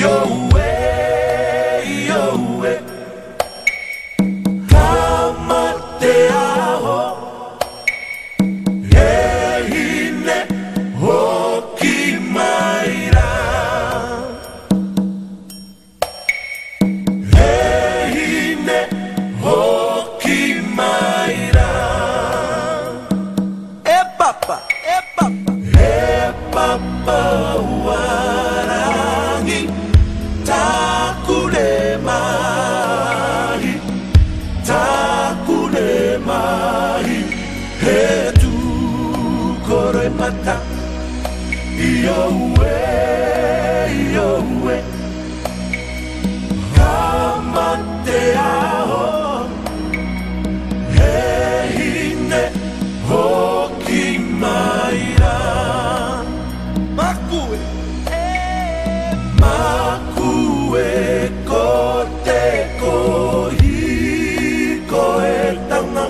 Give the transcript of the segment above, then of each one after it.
Yowe, kamateaho, ehine hokimaira, ehine hokimaira, papa, warangi takulemahi, hetu kore mata, yowe, kamateaho, ehine hokimaira, makue kote koetanga,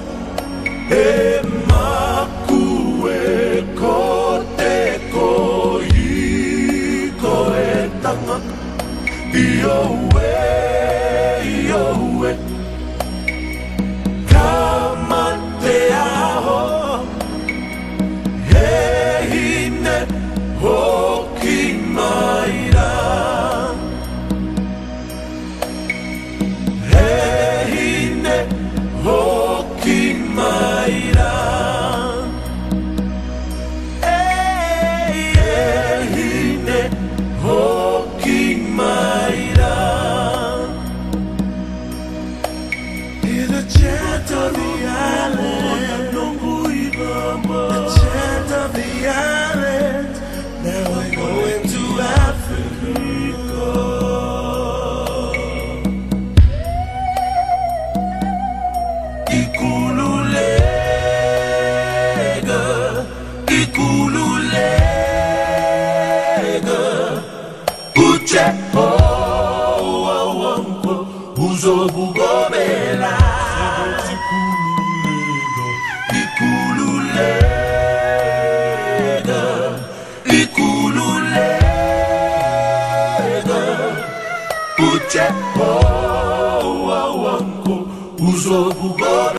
makue kote koetanga, yowe, kamateaho, ehine hokimaira, ehine hokimaira, ehine hokimaira. Hear the chant of the island, the chant of the island. Now we're going to Africa. Ikululega, uche uzobugobela. Ikululega, uche uzobugobela.